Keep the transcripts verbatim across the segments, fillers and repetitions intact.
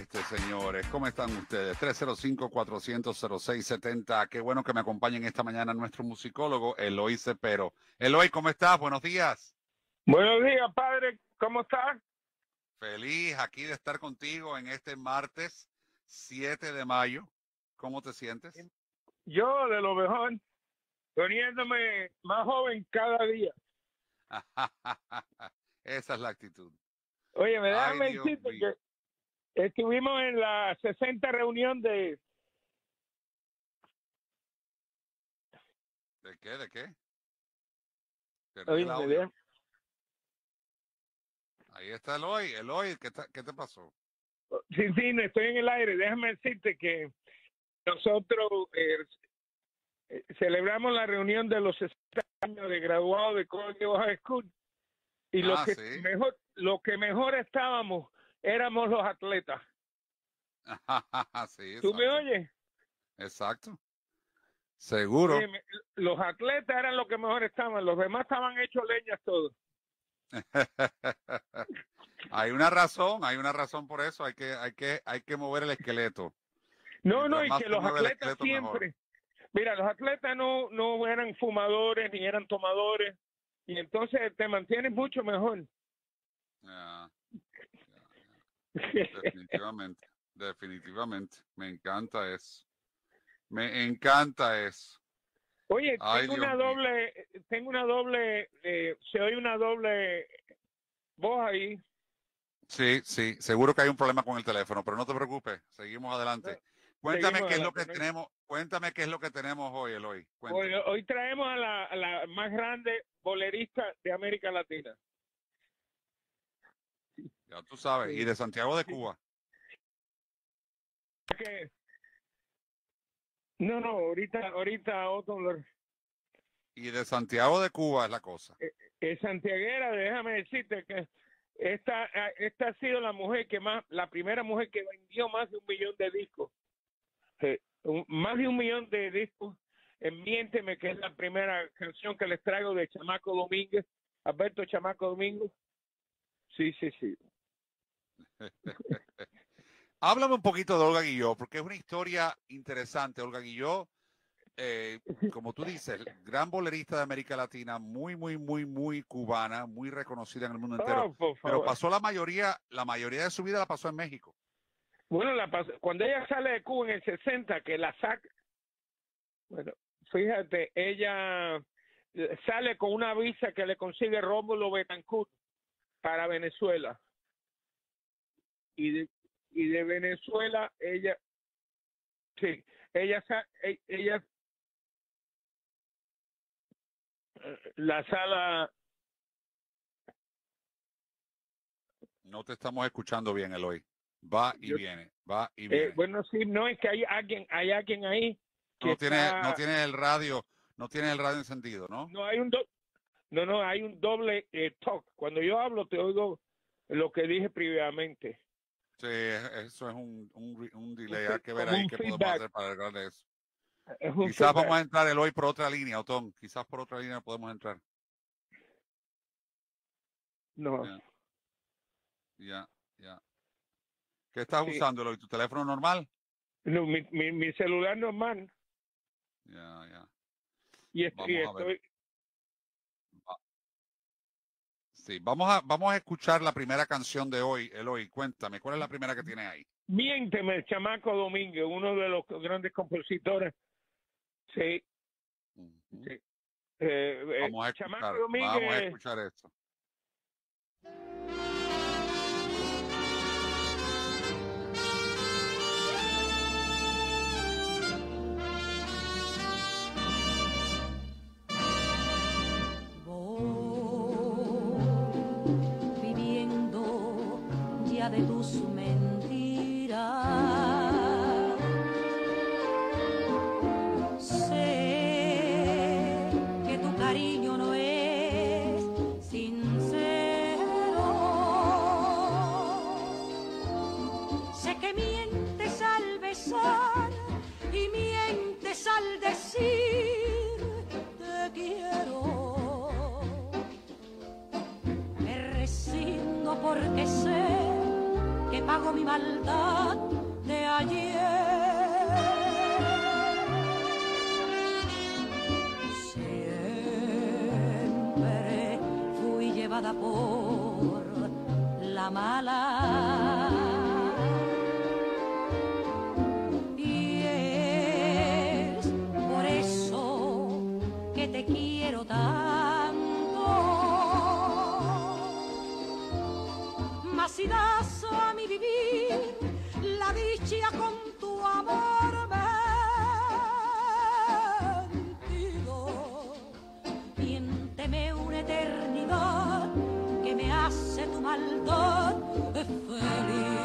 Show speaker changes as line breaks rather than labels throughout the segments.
martes, señores. ¿Cómo están ustedes? tres cero cinco, cuatrocientos, cero seis setenta. Qué bueno que me acompañen esta mañana nuestro musicólogo, Eloy Cepero. Eloy, ¿cómo estás? Buenos días.
Buenos días, padre. ¿Cómo estás?
Feliz aquí de estar contigo en este martes siete de mayo. ¿Cómo te sientes?
Yo, de lo mejor, poniéndome más joven cada día.
Esa es la actitud.
Oye, me
Ay,
déjame
Dios
decirte
mío.
que estuvimos en la sesenta reunión de...
¿De qué? ¿De qué? Perdí
Oye,
el
me
audio.
deja-
Ahí está Eloy. Eloy, ¿qué, ta- ¿qué te pasó?
Sí, sí, no estoy en el aire. Déjame decirte que nosotros eh, eh, celebramos la reunión de los sesenta años de graduados de College High School. Y lo
Ah,
que
sí.
mejor, lo que mejor estábamos éramos los atletas.
Sí,
¿Tú me
exacto.
oyes?
Exacto. Seguro.
Oye, me- los atletas eran los que mejor estaban, los demás estaban hechos leñas todos.
Hay una razón, hay una razón por eso. Hay que, hay que, hay que mover el esqueleto.
No, no,
Mientras
y
más
que
se
los
mueve el
atletas
esqueleto, mejor.
siempre, mira, los atletas no, no eran fumadores ni eran tomadores, y entonces te mantienes mucho mejor.
Ya, ya, ya. Definitivamente, definitivamente. Me encanta eso. Me encanta eso.
Oye,
Ay,
tengo
Dios
una
mío.
doble, tengo una doble, eh, se oye una doble voz ahí.
Sí, sí, seguro que hay un problema con el teléfono, pero no te preocupes, seguimos adelante. Cuéntame
Seguimos
qué es lo
adelante,
que
¿no?
tenemos, cuéntame qué es lo que tenemos hoy, Eloy.
Hoy,
Cuéntame.
hoy traemos a la, a la más grande bolerista de América Latina.
Ya tú sabes, y
Sí.
de Santiago de Cuba.
Que- No, no, ahorita, ahorita otro,
Y de Santiago de Cuba es la cosa.
eh, santiaguera, déjame decirte que esta, eh, esta ha sido la mujer que más, la primera mujer que vendió más de un millón de discos. Eh, un- más de un millón de discos en Miénteme, que es la primera canción que les traigo de Chamaco Domínguez, Alberto Chamaco Domínguez. Sí, sí, sí.
Háblame un poquito de Olga Guilló, porque es una historia interesante. Olga Guilló, eh, como tú dices, gran bolerista de América Latina, muy, muy, muy, muy cubana, muy reconocida en el mundo entero.
Oh, por
Pero
favor.
pasó la mayoría, la mayoría de su vida la pasó en México.
Bueno, la pas- cuando ella sale de Cuba en el sesenta, que la saca, bueno, fíjate, ella eh, sale con una visa que le consigue Rómulo Betancourt para Venezuela. Y de, y de Venezuela, ella, sí, ella, sa- e- ella, eh, la sala,
No te estamos escuchando bien, Eloy. Va y
yo,
viene, va y
eh,
viene.
bueno, sí, no es que hay alguien, hay alguien ahí que
No tiene, no
está,
tiene el radio, no tiene el radio encendido, ¿no?
no hay un, do- no, no, hay un doble eh, talk. Cuando yo hablo, te oigo lo que dije previamente.
Sí, eso es un, un, un
Un
delay. Hay
fe-
que ver
como
ahí
un
qué podemos
feedback,
hacer para arreglar eso.
es un
Quizás vamos
feedback.
a entrar Eloy por otra línea, Otón. Quizás por otra línea podemos entrar.
No,
Ya, ya, ya. ¿Qué estás
sí,
usando, Eloy? ¿Tu teléfono normal?
no, mi, mi, mi celular normal
Ya, ya.
y, est- y
Vamos a ver.
estoy,
Sí, vamos a, vamos a escuchar la primera canción de hoy, Eloy. Cuéntame, ¿cuál es la primera que tienes ahí?
Miénteme, Chamaco Domínguez, uno de los grandes compositores. Sí,
Ujú.
sí. Eh, eh,
Vamos a
Chamaco
escuchar, vamos a
Domínguez,
escuchar esto.
Voy viviendo ya de tus mentiras. Sé que tu cariño no es sincero. Sé que mientes al besar y mientes al decir te quiero. Me resigno porque sé que pago mi maldad paga por la mala. Y es por eso que te quiero tanto. Mas si das a mi vivir la dicha con tu amor mentido, miénteme una eternidad que me hace tu maldad feliz.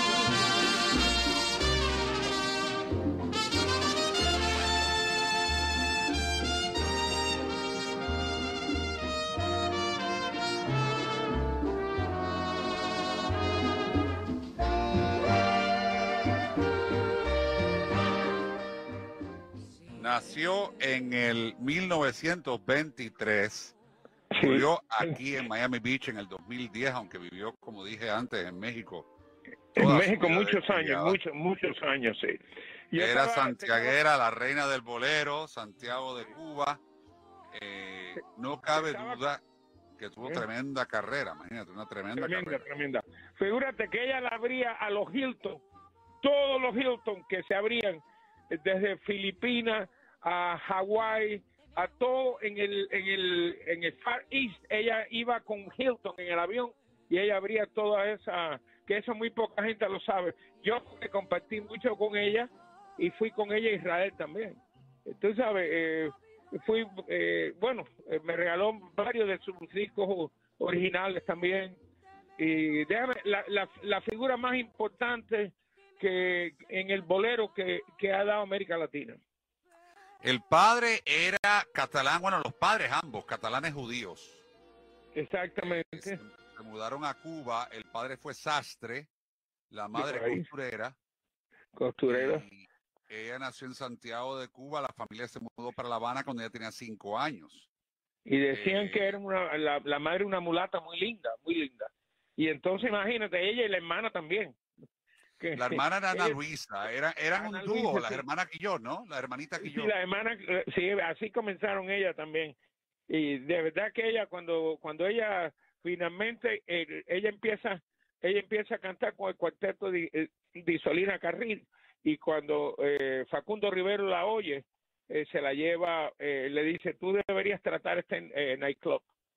Nació en el mil novecientos veintitrés,
Sí.
murió aquí en Miami Beach en el dos mil diez, aunque vivió, como dije antes, en México.
En
toda su
México
vida
muchos años,
descriada.
muchos, muchos años, sí. Yo
Era
estaba-
santiaguera, la reina del bolero, Santiago de Cuba. Eh, no cabe
estaba-
duda que tuvo
¿Eh?
tremenda carrera, imagínate, una tremenda,
Tremenda,
carrera.
tremenda. Figúrate que ella la abría a los Hilton, todos los Hilton que se abrían desde Filipinas a Hawái, a todo en el en el en el Far East. Ella iba con Hilton en el avión y ella abría toda esa, que eso muy poca gente lo sabe. Yo compartí mucho con ella y fui con ella a Israel también. Tú sabes, eh, fui, eh, bueno, eh, me regaló varios de sus discos originales también. Y déjame, la, la, la figura más importante que en el bolero que, que ha dado América Latina.
El padre era catalán, bueno, los padres ambos, catalanes judíos.
Exactamente.
Se, se mudaron a Cuba, el padre fue sastre, la madre
por ahí.
costurera.
Costurera.
Y ella nació en Santiago de Cuba, la familia se mudó para La Habana cuando ella tenía cinco años.
Y decían
Eh,
que era una, la, la madre una mulata muy linda, muy linda. Y entonces imagínate, ella y la hermana también. Que-
La hermana era Ana
ella-
Luisa, era, eran
Ana
un dúo,
Luisa,
las
sí.
hermanas Quilló, ¿no? La hermanita
Sí,
Quilló.
la hermana, eh, sí, así comenzaron ella también. Y de verdad que ella, cuando cuando ella finalmente, eh, ella empieza ella empieza a cantar con el cuarteto de, eh, de Isolina Carril, y cuando eh, Facundo Rivero la oye, eh, se la lleva, eh, le dice, tú deberías tratar este eh, nightclub.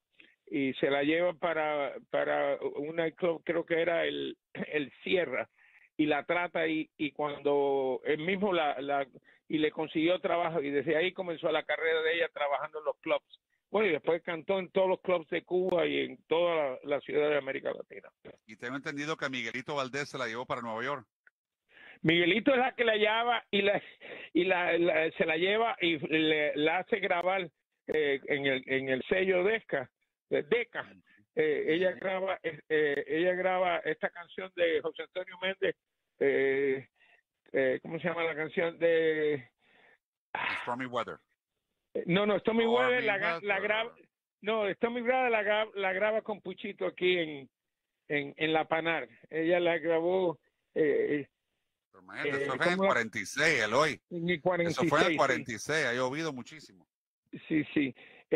Y se la lleva para, para un nightclub, creo que era el, el Sierra, y la trata, y, y cuando él mismo la, la y le consiguió trabajo, y desde ahí comenzó la carrera de ella trabajando en los clubs. Bueno, y después cantó en todos los clubs de Cuba y en toda la, la ciudad de América Latina.
Y tengo entendido que Miguelito Valdés se la llevó para Nueva York.
Miguelito es la que la lleva y la y la, la- se la lleva y le, la hace grabar eh, en el en el sello Decca, de Decca. Eh, ella graba eh, eh, ella graba esta canción de José Antonio Méndez, eh, eh, ¿cómo se llama la canción de?
Stormy Weather.
No, no, Stormy
Stormy
Weather la, gra- la
Weather.
graba, no, Stormy Weather la, gra- la graba con Puchito aquí en en, en La Panar. Ella la grabó eh,
Pero imagínate,
Eh,
eso fue en el
¿cómo la-
cuarenta y seis, Eloy.
en el cuarenta y
Eso
seis.
fue en el
sí.
cuarenta y seis, ha llovido muchísimo.
Sí, sí.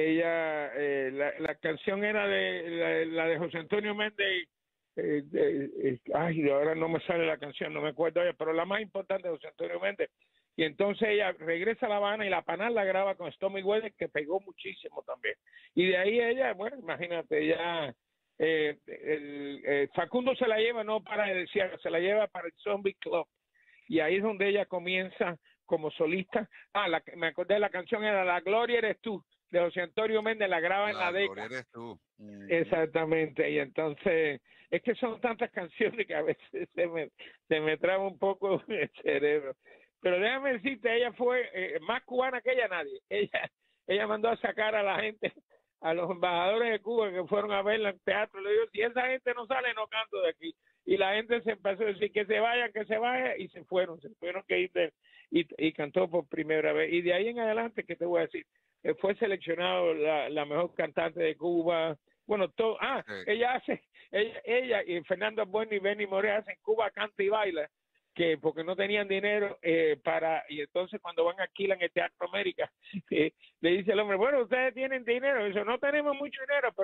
Ella, eh, la, la canción era de la, la de José Antonio Méndez. Eh, de- eh, ay, ahora no me sale la canción, no me acuerdo ella, pero la más importante de José Antonio Méndez. Y entonces ella regresa a La Habana y La Panar la graba con Stormy Weather, que pegó muchísimo también. Y de ahí ella, bueno, imagínate, ya eh, el, eh, Facundo se la lleva no para el Sierra, se la lleva para el Zombie Club. Y ahí es donde ella comienza como solista. Ah, la, me acordé de la canción, era La Gloria Eres Tú, de José Antonio Méndez, la graba en la,
La
década.
gloria eres tú. Mm.
Exactamente, y entonces es que son tantas canciones que a veces se me, se me traba un poco el cerebro. Pero déjame decirte, ella fue eh, más cubana que ella nadie. Ella ella mandó a sacar a la gente, a los embajadores de Cuba que fueron a verla en teatro. Le digo, si esa gente no sale, no canto de aquí. Y la gente se empezó a decir que se vayan, que se vayan, y se fueron, se tuvieron que ir de, y, y cantó por primera vez. Y de ahí en adelante, ¿qué te voy a decir? Eh, fue seleccionado la, la mejor cantante de Cuba. Bueno, todo, ah,
Sí.
ella hace, ella, ella y Fernando Bueno y Benny Moré hacen Cuba Canta y Baila, que porque no tenían dinero eh, para, y entonces cuando van aquí en el Teatro América, eh, le dice el hombre, bueno, ustedes tienen dinero, eso no tenemos mucho dinero, pero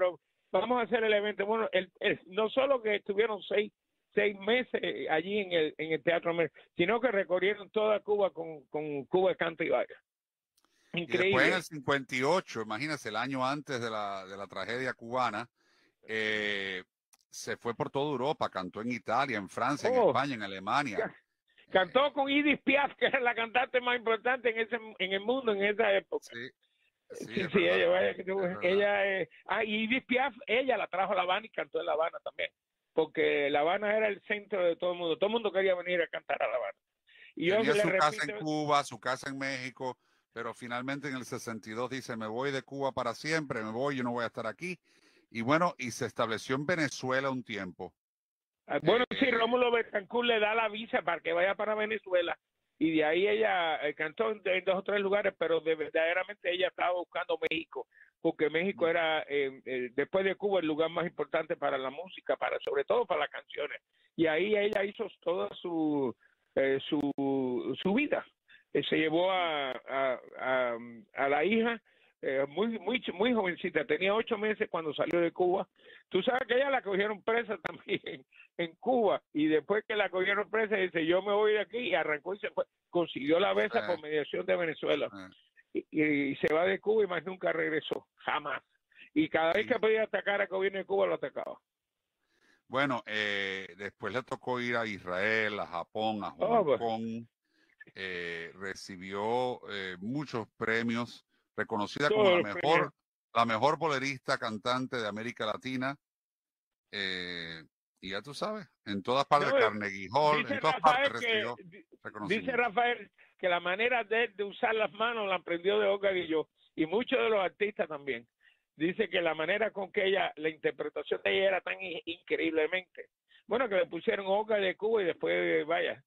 vamos a hacer el evento. Bueno, el, el, no solo que estuvieron seis, seis meses allí en el, en el Teatro América, sino que recorrieron toda Cuba con, con Cuba Canta y Baila. Increíble.
Y después en el cincuenta y ocho, imagínense, el año antes de la, de la tragedia cubana, eh, se fue por toda Europa, cantó en Italia, en Francia,
Oh.
en España, en Alemania.
Cantó con Edith Piaf, que era la cantante más importante en ese en el mundo en esa época.
Sí, sí,
sí,
es
sí
verdad,
ella, vaya, que
es
tuvo-
verdad.
ella eh, ah, y Edith Piaf, ella la trajo a La Habana y cantó en La Habana también, porque La Habana era el centro de todo el mundo, todo el mundo quería venir a cantar a La Habana. Y yo
Tenía
le
su
repito,
casa en Cuba, su casa en México, pero finalmente en el sesenta y dos dice, me voy de Cuba para siempre, me voy, yo no voy a estar aquí. Y bueno, y se estableció en Venezuela un tiempo.
ah, bueno,
Eh,
sí, Rómulo Betancourt le da la visa para que vaya para Venezuela, y de ahí ella eh, cantó en, en dos o tres lugares, pero de, verdaderamente ella estaba buscando México, porque México era, eh, eh, después de Cuba, el lugar más importante para la música, para sobre todo para las canciones. Y ahí ella hizo toda su, eh, su, su vida. Eh, se llevó a, a, a, a la hija eh, muy, muy, muy jovencita, tenía ocho meses cuando salió de Cuba. Tú sabes que ella la cogieron presa también en Cuba, y después que la cogieron presa dice, yo me voy de aquí, y arrancó y se fue, consiguió la visa
eh,
por mediación de Venezuela,
eh,
y, y se va de Cuba y más nunca regresó, jamás. Y cada vez
sí.
que podía atacar al gobierno de Cuba lo atacaba.
Bueno, eh, después le tocó ir a Israel, a Japón, a Hong
Oh, pues,
Kong. Eh, recibió eh, muchos premios, reconocida como
todos
la
los
mejor,
premios.
la mejor bolerista cantante de América Latina. Eh, y ya tú sabes, en todas partes,
No,
Carnegie Hall,
dice
en todas partes
Rafael que
recibió
di- dice
reconocimiento.
Rafael que la manera de él de usar las manos la aprendió de Olga Guillot, y muchos de los artistas también. Dice que la manera con que ella, la interpretación de ella era tan in- increíblemente. Bueno, que le pusieron Olga de Cuba y después, vaya,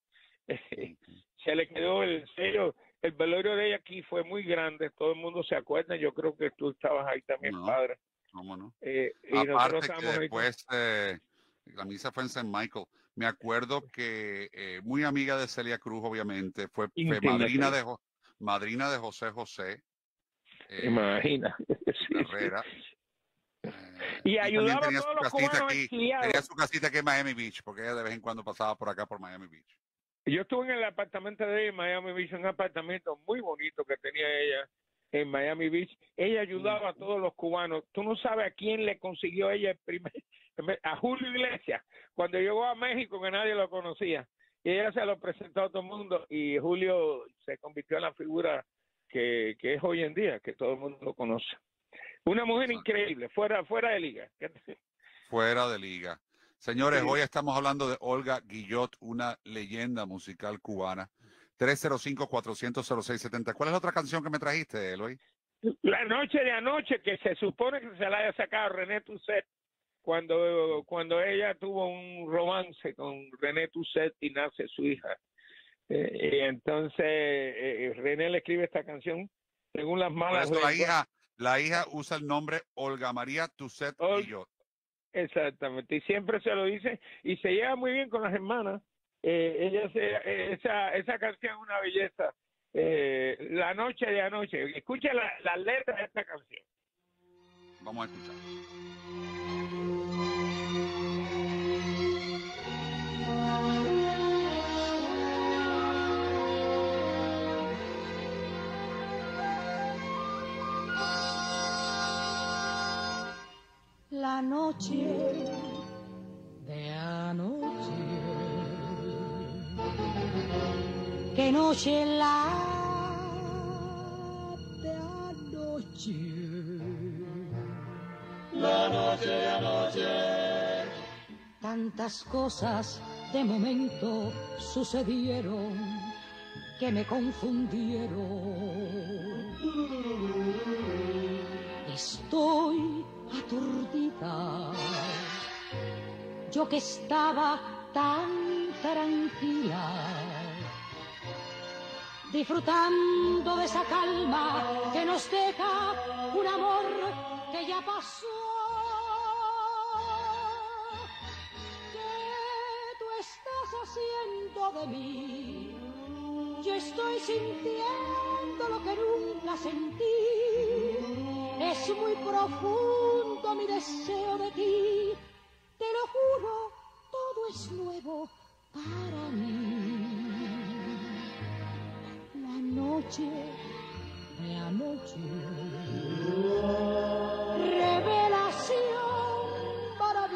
se le quedó el sello. El velorio de ella aquí fue muy grande, todo el mundo se acuerda, yo creo que tú estabas ahí también,
No,
padre.
cómo no.
Eh, y nosotros
Aparte que
estábamos ahí.
después eh, la misa fue en Saint Michael. Me acuerdo que eh, muy amiga de Celia Cruz, obviamente, fue, fue
Íntima,
madrina
sí.
de Jo- madrina de José José. eh,
Imagina.
su
Sí, sí.
carrera. Eh,
Y
también
ayudaba a
tenía
todos
su
los
casita
cubanos
aquí,
exiliados.
tenía su casita aquí en Miami Beach, porque ella de vez en cuando pasaba por acá por Miami Beach.
Yo estuve en el apartamento de ella en Miami Beach, un apartamento muy bonito que tenía ella en Miami Beach. Ella ayudaba a todos los cubanos. Tú no sabes a quién le consiguió ella el primer, a Julio Iglesias, cuando llegó a México, que nadie lo conocía. Y ella se lo presentó a todo el mundo, y Julio se convirtió en la figura que, que es hoy en día, que todo el mundo lo conoce. Una mujer
Exacto.
increíble, fuera, fuera de liga.
Fuera de liga. Señores,
Sí.
hoy estamos hablando de Olga Guillot, una leyenda musical cubana. tres cero cinco, cuatro cero cero, cero seis siete cero. ¿Cuál es la otra canción que me trajiste, Eloy?
La noche de anoche, que se supone que se la haya sacado René Tusset cuando, cuando ella tuvo un romance con René Tusset y nace su hija. Eh, y entonces eh, René le escribe esta canción según las
Por
malas
eso la
lenguas.
hija, la hija usa el nombre Olga María Tusset
Ol-
Guillot.
Exactamente, y siempre se lo dice, y se lleva muy bien con las hermanas. Eh, ella se, eh, esa, esa canción es una belleza. Eh, la noche de anoche, escucha la, la letra de esta canción.
Vamos a escuchar.
La noche de anoche, qué noche la de anoche, la noche de anoche. Tantas cosas de momento sucedieron que me confundieron. Estoy aturdida, yo que estaba tan tranquila, disfrutando de esa calma que nos deja un amor que ya pasó. ¿Qué tú estás haciendo de mí? Yo estoy sintiendo lo que nunca sentí. Es muy profundo todo mi deseo de ti. Te lo juro, todo es nuevo para mí. La noche de anoche, revelación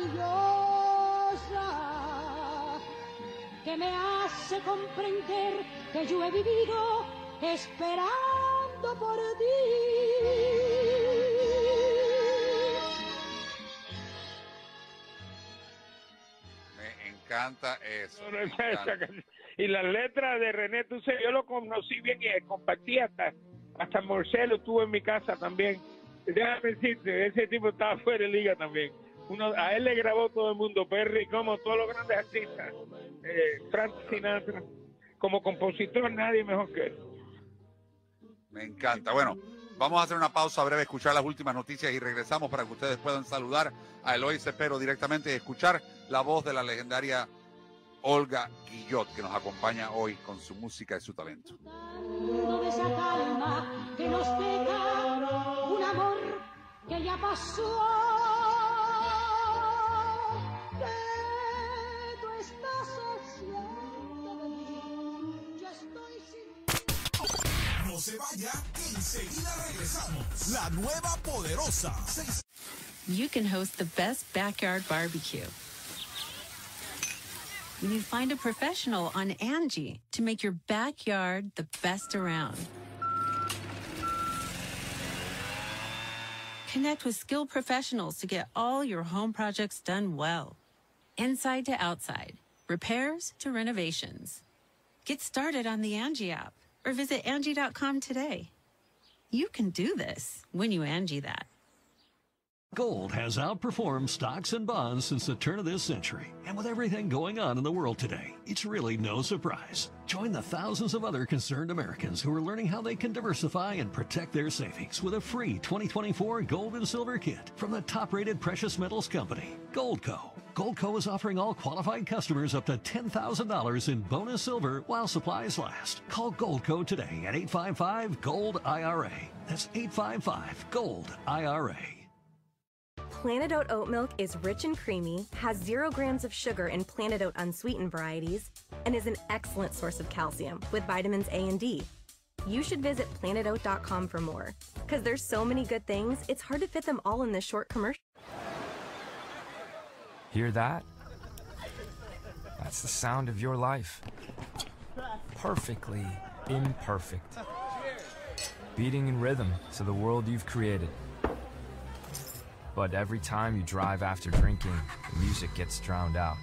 maravillosa que me hace comprender que yo he vivido esperando por ti.
Me encanta eso.
No, no,
me
esa- esa
encanta.
canción. Y las letras de René Tusé, yo lo conocí bien y compartí hasta, hasta Morcelo estuvo en mi casa también. Déjame decirte, ese tipo estaba fuera de liga también. Uno, a él le grabó todo el mundo, Perry, como todos los grandes artistas. Eh, Frank Sinatra, como compositor nadie mejor que él.
Me encanta. Bueno, vamos a hacer una pausa breve, escuchar las últimas noticias y regresamos para que ustedes puedan saludar a Eloy Cepero directamente y escuchar la voz de la legendaria Olga Guillot, que nos acompaña hoy con su música y su talento.
De esa calma que nos deja un amor que ya pasó. Que tú estás haciendo de mí. Yo estoy sin...
No se vaya, que enseguida regresamos. La nueva poderosa. Seis-
You can host the best backyard barbecue when you find a professional on Angie to make your backyard the best around. Connect with skilled professionals to get all your home projects done well. Inside to outside, repairs to renovations. Get started on the Angie app or visit Angie dot com today. You can do this when you Angie that.
Gold has outperformed stocks and bonds since the turn of this century. And with everything going on in the world today, it's really no surprise. Join the thousands of other concerned Americans who are learning how they can diversify and protect their savings with a free twenty twenty-four gold and silver kit from the top-rated precious metals company, Goldco. Goldco is offering all qualified customers up to ten thousand dollars in bonus silver while supplies last. Call Goldco today at eight five five, GOLD, I R A. That's eight five five, GOLD, I R A.
Planet Oat oat milk is rich and creamy, has zero grams of sugar in Planet Oat unsweetened varieties, and is an excellent source of calcium with vitamins A and D. You should visit planet oat dot com for more, because there's so many good things, it's hard to fit them all in this short commercial.
Hear that? That's the sound of your life. Perfectly imperfect. Beating in rhythm to the world you've created. But every time you drive after drinking, the music gets drowned out.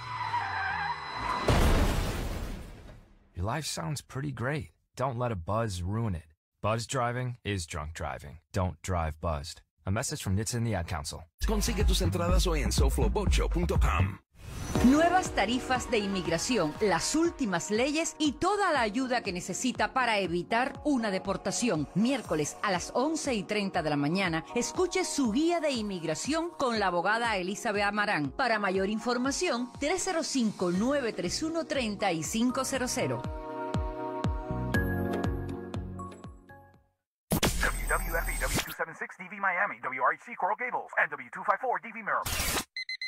Your life sounds pretty great. Don't let a buzz ruin it. Buzz driving is drunk driving. Don't drive buzzed. A message from N H T S A and the Ad Council.
Consigue tus entradas hoy en soflo bocho punto com.
Nuevas tarifas de inmigración, las últimas leyes y toda la ayuda que necesita para evitar una deportación. Miércoles a las once y treinta de la mañana, escuche su guía de inmigración con la abogada Elizabeth Amarán. Para mayor información, tres cero cinco, nueve tres uno, tres cinco cero cero.
W F E W two seventy-six D V Miami, W R H C Coral Gables, and W two fifty-four D V Maryland.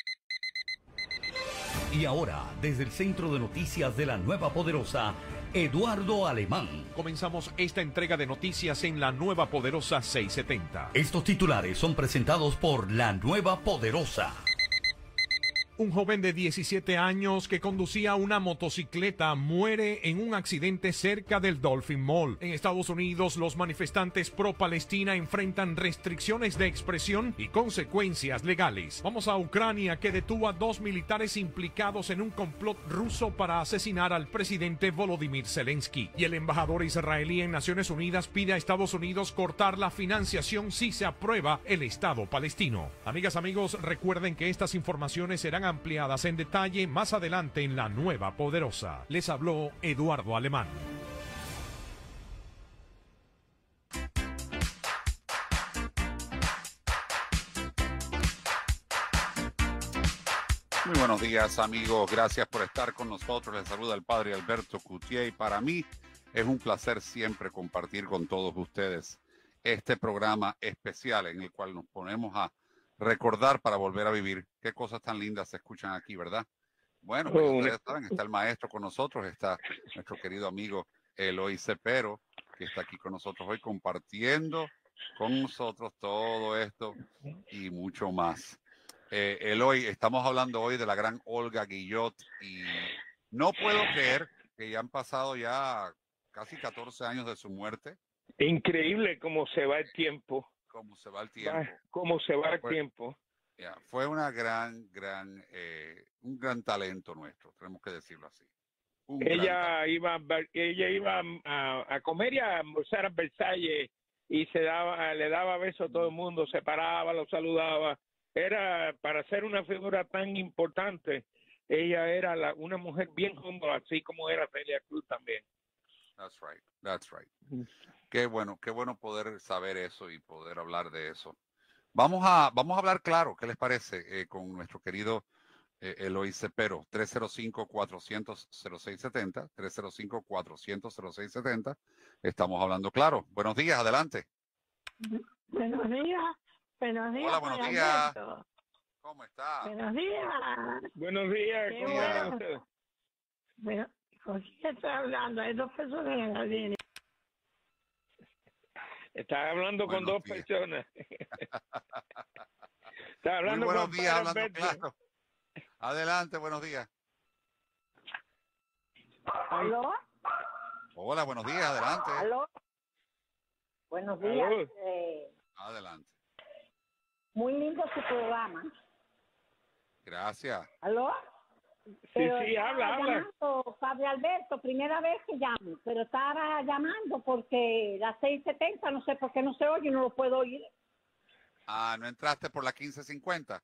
Y ahora, desde el Centro de Noticias de la Nueva Poderosa, Eduardo Alemán.
Comenzamos esta entrega de noticias en la Nueva Poderosa seiscientos setenta.
Estos titulares son presentados por la Nueva Poderosa.
Un joven de diecisiete años que conducía una motocicleta muere en un accidente cerca del Dolphin Mall. En Estados Unidos, los manifestantes pro-Palestina enfrentan restricciones de expresión y consecuencias legales. Vamos a Ucrania, que detuvo a dos militares implicados en un complot ruso para asesinar al presidente Volodymyr Zelensky. Y el embajador israelí en Naciones Unidas pide a Estados Unidos cortar la financiación si se aprueba el Estado palestino. Amigas, amigos, recuerden que estas informaciones serán ampliadas en detalle más adelante en la Nueva Poderosa. Les habló Eduardo Alemán.
Muy buenos días, amigos. Gracias por estar con nosotros. Les saluda el padre Alberto Coutier y para mí es un placer siempre compartir con todos ustedes este programa especial en el cual nos ponemos a recordar para volver a vivir. Qué cosas tan lindas se escuchan aquí, ¿verdad? Bueno, pues ustedes saben, está el maestro con nosotros, está nuestro querido amigo Eloy Cepero, que está aquí con nosotros hoy compartiendo con nosotros todo esto y mucho más. Eh, Eloy, estamos hablando hoy de la gran Olga Guillot y no puedo creer que ya han pasado ya casi catorce años de su muerte.
Increíble cómo se va el tiempo.
Cómo se va el tiempo.
Va, cómo se va el
fue,
tiempo.
Yeah, fue una gran, gran, eh, un gran talento nuestro, tenemos que decirlo así. Un
ella iba, ella iba a, a comer y a almorzar a Versalles y se daba, le daba besos a todo el mundo, se paraba, lo saludaba. Era, para ser una figura tan importante, ella era la, una mujer bien humble, así como era Celia Cruz también.
That's right, that's right. Qué bueno, qué bueno poder saber eso y poder hablar de eso. Vamos a, vamos a hablar claro, ¿qué les parece? Eh, con nuestro querido eh, Eloy Cepero, tres cero cinco, cuatrocientos, cero seis setenta, tres cero cinco, cuatrocientos, cero seis setenta. Estamos hablando claro. Buenos días, adelante.
Buenos días, buenos días.
Hola, buenos días. ¿Cómo está?
Buenos días.
Buenos días, ¿cómo está usted?
Bueno, ¿con quién está hablando? Hay dos personas en la línea.
Está hablando
buenos
con dos
días.
personas. Está hablando
Muy buenos
con
días, hablando
Alberto.
claro. Adelante, buenos días.
¿Aló?
Hola, buenos días, adelante.
¿Aló? Buenos días.
Aló.
Eh,
Adelante.
muy lindo su programa.
Gracias.
¿Aló?
Sí,
Pero
sí,
estaba
habla, habla.
llamando, Padre Alberto, primera vez que llamo, pero estaba llamando porque la seis setenta, no sé por qué no se oye, no lo puedo oír.
Ah, ¿no entraste por la quince cincuenta?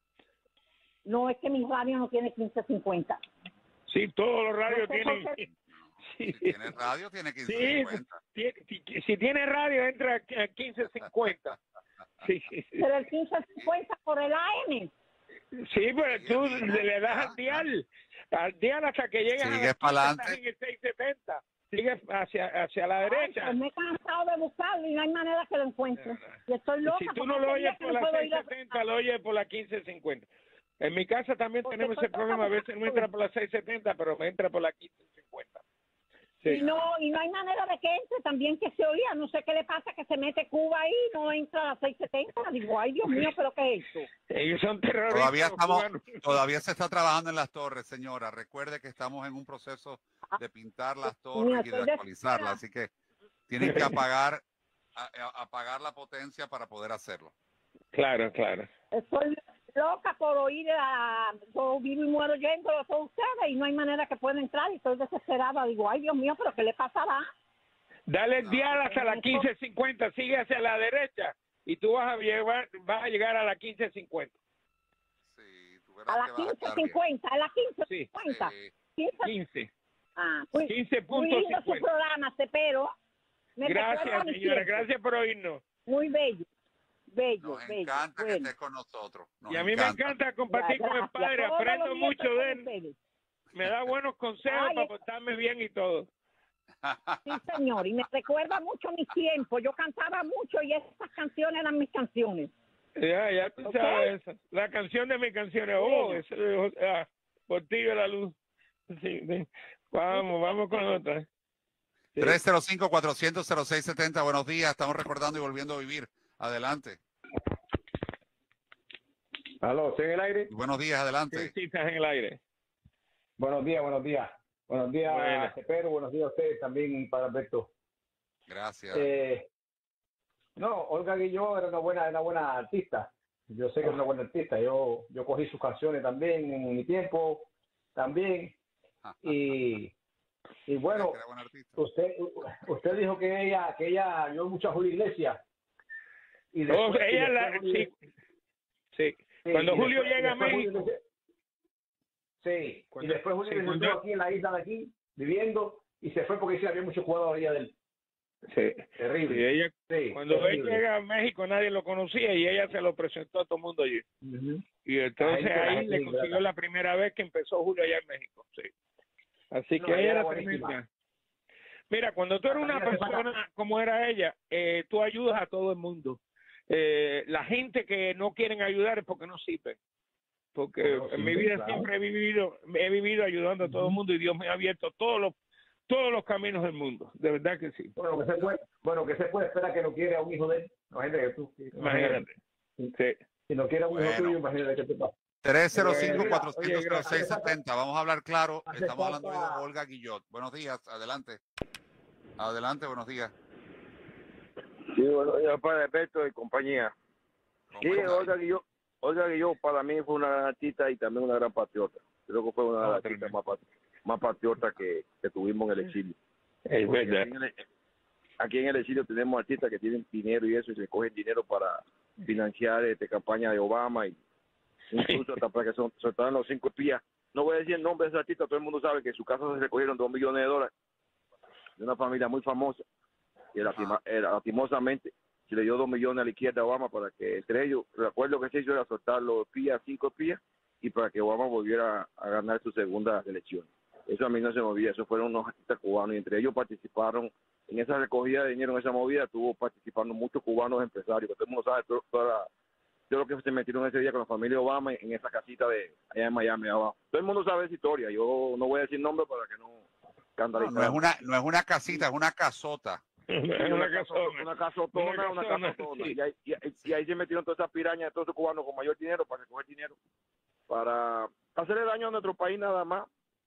No, es que mi radio no tiene quince cincuenta.
Sí, todos los radios
No sé
tienen.
por qué.
Sí.
Si tiene radio, tiene quince
Sí,
cincuenta.
si, si- si tiene radio, entra a quince cincuenta. Sí, sí, sí.
Pero el quince cincuenta por el A M.
Sí, pero tú
Sí,
le das
ya,
al dial, al dial hasta que llegas a
Sigues
las
para
quince,
adelante.
estás en el seiscientos setenta. Sigues hacia, hacia la
Ay,
derecha.
pues me he cansado de buscarlo y no hay manera que lo encuentre. Y estoy loca.
Si tú
porque
no lo
hace
oyes
días que
por
no
la
puedo ir a-
seiscientos setenta, lo oyes por la quince cincuenta. En mi casa también
Porque
tenemos
estoy
ese problema. A
loca
veces no entra por la seiscientos setenta, pero me entra por la quince cincuenta. Sí.
Y no, y no hay manera de que entre también que se oía. No sé qué le pasa, que se mete Cuba ahí y no entra a las seis setenta. Digo, ay, Dios mío, ¿pero qué es esto?
Ellos son terroristas.
Todavía
los
estamos,
cubanos.
todavía se está trabajando en las torres, señora. Recuerde que estamos en un proceso de pintar las torres
Mira,
y de
estoy
actualizarlas, así que tienen que apagar, a- a- apagar la potencia para poder hacerlo.
Claro, claro.
Estoy loca por oír a... Yo vivo y muero yendo a todos ustedes y no hay manera que pueda entrar y estoy desesperada. Digo, ay, Dios mío, ¿pero qué le pasará?
Dale el
No,
dial hasta la quince cincuenta, sigue hacia la derecha y tú vas a llegar, vas a llegar a la quince cincuenta.
Sí, tú verás
A
que
las
vas a
quince
estar bien.
cincuenta, a las quince
Sí,
cincuenta.
Sí.
quince,
quince.
ah, muy,
quince
muy
punto
lindo su
cincuenta.
programa, pero me recuerda a
Gracias,
mi
señora,
tiempo.
gracias por oírnos.
Muy bello, bello,
Nos
bello.
encanta que
bueno.
estés con nosotros. Nos
Y a mí
encanta.
me encanta compartir con el
Gracias.
padre,
Todos
aprendo
los días
mucho
estoy
de
con
él,
ustedes.
me da buenos consejos
Ay,
para portarme bien y todo.
Sí, señor, y me recuerda mucho mi tiempo. Yo cantaba mucho y esas canciones eran mis canciones.
Ya, ya tú
Ok.
sabes, la canción de mis canciones, oh, es, eh, ah, por ti de la luz. Sí, sí. Vamos, vamos con otra. Sí.
tres cero cinco, cuatrocientos, cero seis setenta. Buenos días. Estamos recordando y volviendo a vivir. Adelante.
Aló, ¿estoy en el aire?
Buenos días,
Sí,
adelante.
sí, estás en el aire.
Buenos días, buenos días. Buenos días,
Buenas.
Cepero, buenos días a ustedes también, para Alberto.
Gracias.
Eh, no, Olga Guillot era una buena, era una buena artista. Yo sé que es una buena artista. Yo, yo cogí sus canciones también en mi tiempo, también. Y, y bueno,
Era buen artista.
usted, usted dijo que ella, que ella vio mucho a Julio Iglesias. Y
Oh,
después- y
ella
después
la,
Julio-
sí, sí.
sí,
Cuando
y
Julio
después-
llega a
después Julio
México.
Iglesias- Sí,
Cuando-
y después Julio
sí,
Iglesias
cuando-
estuvo aquí en la isla de aquí, viviendo, y se fue porque sí había muchos jugadores allá del
Sí.
terrible.
Sí, ella,
Sí,
cuando él
terrible.
llega a México nadie lo conocía y ella se lo presentó a todo el mundo allí.
Ujú.
Y entonces
Ahí se la
ahí
gente
le
ingrata.
consiguió la primera vez que empezó Julio allá en México. Sí. Así
No,
que
ella
ella
era
era
buenísima.
tremenda. Mira, cuando tú eres una
Ella se
persona como era ella, eh, tú ayudas a todo el mundo. eh, la gente que no quieren ayudar es porque no sirve. Porque
Bueno,
en
sí,
mi vida
claro.
siempre he vivido, he vivido ayudando a todo el mundo y Dios me ha abierto todos los todos los caminos del mundo, de verdad que sí.
Bueno, que se puede, bueno, que se puede esperar que no quiere a un hijo de él. Imagínate que tú.
Imagínate. Sí.
Si no quiere a un hijo
Bueno.
tuyo, imagínate qué te pasa.
tres cero cinco,
Oye,
cuatro
oye,
cero cero, seis
gracias.
siete cero. Vamos a hablar claro.
Hace
Estamos hablando hoy
falta-
de Olga Guillot. Buenos días, adelante. Adelante, buenos días.
Sí, bueno, ya para Alberto y compañía. Sí,
¿Cómo
Olga Guillot, Olga Guillot para mí fue una gran artista y también una gran patriota. Creo que fue una de las artistas más, pat- más patriotas que, que tuvimos en el exilio.
Es
Porque
verdad.
Aquí en, el, aquí en el exilio tenemos artistas que tienen dinero y eso, y se cogen dinero para financiar este campaña de Obama y incluso hasta para que son, soltaran los cinco espías. No voy a decir el nombre de ese artista, todo el mundo sabe que en su caso se recogieron dos millones de dólares de una familia muy famosa y lastima- eh, lastimosamente se le dio dos millones a la izquierda a Obama para que entre ellos, el acuerdo que se hizo era soltar los espías, cinco espías, y para que Obama volviera a ganar su segunda elección. Eso a mí no se me olvida, eso fueron unos artistas cubanos y entre ellos participaron en esa recogida de dinero, en esa movida, estuvo participando muchos cubanos empresarios, que todo el mundo sabe todo, toda la, todo lo que se metieron ese día con la familia Obama en esa casita de allá en Miami abajo. Todo el mundo sabe esa historia, yo no voy a decir nombre para que no
No,
escandalizar.
no es una, no es una casita, es una casota.
Una,
una,
casona.
casota, una casotona,
Una
una
casona,
casotona.
sí.
Y, ahí, y, ahí- y ahí se metieron todas esas pirañas de todos esos cubanos con mayor dinero para recoger dinero, para hacerle daño a nuestro país nada más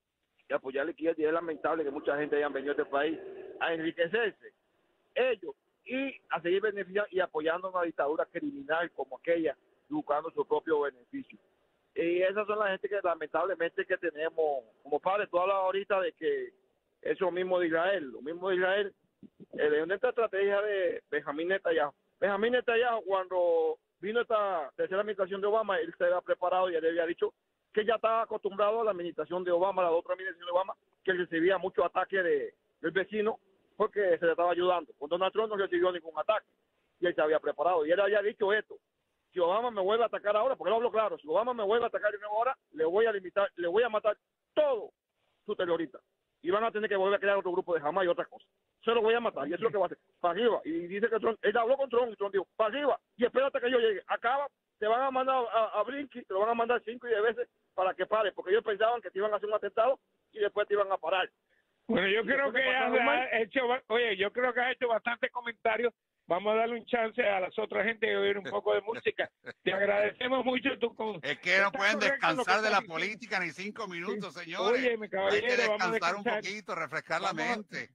y apoyar la izquierda. Y es lamentable que mucha gente haya venido a este país a enriquecerse, ellos, y a seguir beneficiando y apoyando una dictadura criminal como aquella, buscando su propio beneficio. Y esas son las gente que lamentablemente que tenemos como padres. Tú hablas ahorita de que eso mismo de Israel, lo mismo de Israel, el león de esta estrategia de Benjamín Netanyahu. Benjamín Netanyahu, cuando vino esta tercera administración de Obama, él se había preparado y él había dicho que ya estaba acostumbrado a la administración de Obama, a la otra administración de Obama, que recibía muchos ataques de, del vecino porque se le estaba ayudando. Con Donald Trump no recibió ningún ataque y él se había preparado. Y él había dicho esto: si Obama me vuelve a atacar ahora, porque él habló claro, si Obama me vuelve a atacar de nuevo ahora, le voy a limitar, le voy a matar todo su terrorista. Y van a tener que volver a crear otro grupo de Hamas y otras cosas. Se lo voy a matar, y eso es lo que va a hacer. Para arriba. Y dice que Trump, él habló con Trump, y Trump dijo, para arriba, y espérate que yo llegue. Acaba, te van a mandar a, a Blinky, te lo van a mandar cinco y diez veces para que pare, porque ellos pensaban que te iban a hacer un atentado y después te iban a parar.
Bueno, yo
Y
creo
después
que
de
has,
pasar un
has hecho, oye, yo creo que has hecho bastantes comentarios. Vamos a darle un chance a las otras gente de oír un poco de música. Te agradecemos mucho tu con.
Es que no
Está
pueden
correcto lo que
descansar de la
estás diciendo.
política ni cinco minutos, señores.
Oye, mi
Hay
caballero,
que
vamos a
descansar un
descansar.
poquito, refrescar la
Vamos a-
mente.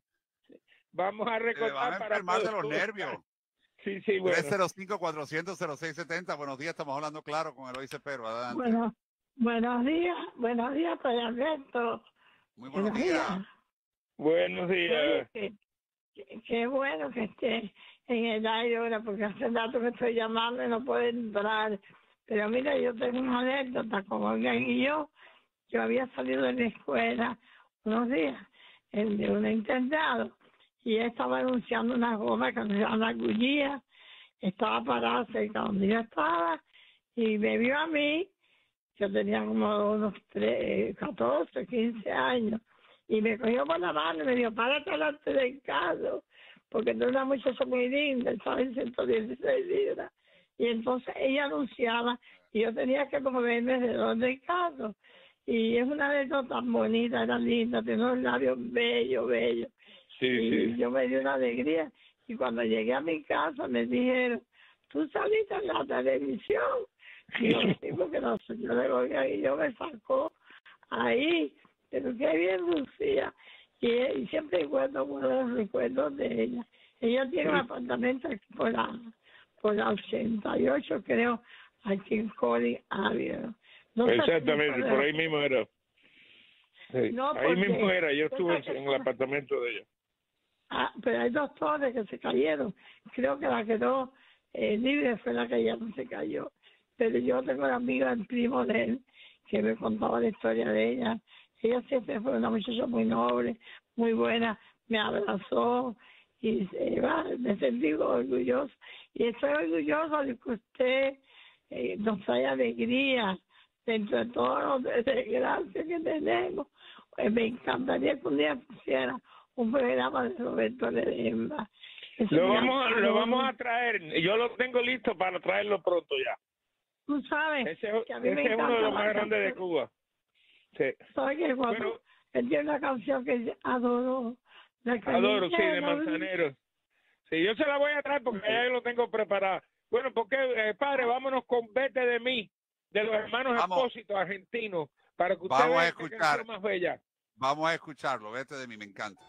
Vamos a
Se le van
recordar
a
para
enfermar de
todos.
los nervios.
Sí, sí, bueno.
tres cero cinco, cuatro cero cero, cero seis siete cero. Buenos días, estamos hablando claro con Eloy Cepero. Adelante.
Bueno, buenos días, buenos días, Padre Alberto.
Muy buenos días.
Buenos días.
Qué, qué- qué bueno que esté en el aire ahora, porque hace rato que estoy llamando y no puedo entrar. Pero mira, yo tengo una anécdota con Olga y yo. Yo había salido de la escuela unos días en, de un internado y ella estaba anunciando una goma que se llama Gullía. Estaba parada cerca donde yo estaba y me vio a mí. Yo tenía como unos tres, catorce, quince años. Y me cogió por la mano y me dijo, párate delante del carro, porque tú eres una muchacha muy linda, estaba en ciento dieciséis libras. Y entonces ella anunciaba y yo tenía que moverme alrededor del carro. Y es una anécdota tan bonita, era linda, tenía unos labios bellos, bellos.
Sí,
y
sí.
yo me di una alegría. Y cuando llegué a mi casa me dijeron, ¿tú saliste en la televisión? Y yo, sí, porque la señora Olga y yo me sacó ahí. Pero qué bien lucía. Y, y siempre recuerdo buenos recuerdos de ella. Ella tiene un apartamento aquí por la, por la ochenta y ocho, creo, aquí en Collins Avenue. No sé si
Exactamente,
puede-
por ahí mismo era. Sí,
No,
ahí
porque-
mismo era, yo estuve
Esa-
en el apartamento de ella.
Ah, pero hay dos torres que se cayeron. Creo que la quedó eh, libre fue la que ya no se cayó. Pero yo tengo una amiga, el primo de él, que me contaba la historia de ella. Ella siempre fue una muchacha muy noble, muy buena, me abrazó y se va, me sentí orgullosa. Y estoy orgullosa de que usted eh, nos trae alegría dentro de todos los desgracias que tenemos. Eh, me encantaría que un día pusiera un programa de Roberto Ledesma.
Lo vamos, lo vamos a traer. Yo lo tengo listo para traerlo pronto ya.
Tú sabes
ese,
que a mí me
ese es uno de los más
la
grandes de
canción.
Cuba. Sí.
¿Sabes qué? Cuando
Bueno,
él tiene una canción que adoro. La que
adoro,
dice,
sí, de
la-
Manzanero. Sí, yo se la voy a traer porque ya yo lo tengo preparado. Bueno, porque, eh, padre, vámonos con Vete de mí, de los hermanos
Vamos.
Expósitos argentinos, para que usted
Vamos
vea
a
qué
escuchar.
canción más bella.
Vamos a escucharlo. Vete de mí, me encanta.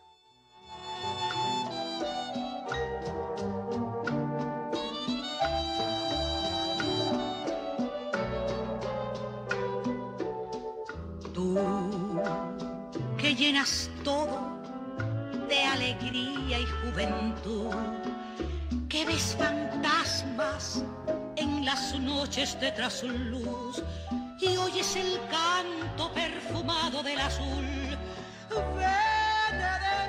Tú que llenas todo de alegría y juventud, que ves fantasmas en las noches de trasluz y oyes el canto perfumado del azul. Vete de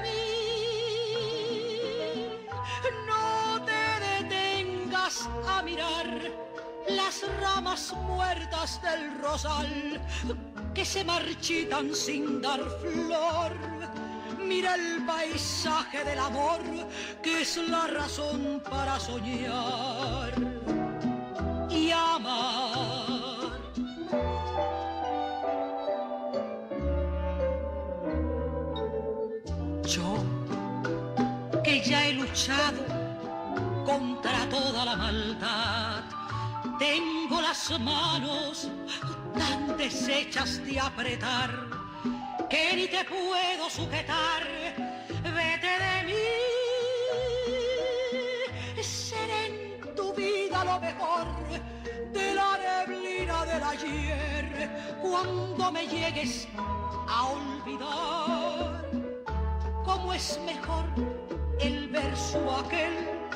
mí, no te detengas a mirar las ramas muertas del rosal que se marchitan sin dar flor. Mira el paisaje del amor, que es la razón para soñar y amar. Yo, que ya he luchado contra toda la maldad, tengo las manos tan deshechas de apretar que ni te puedo sujetar. Vete de mí, seré en tu vida lo mejor de la neblina del ayer. Cuando me llegues a olvidar, cómo es mejor el verso aquel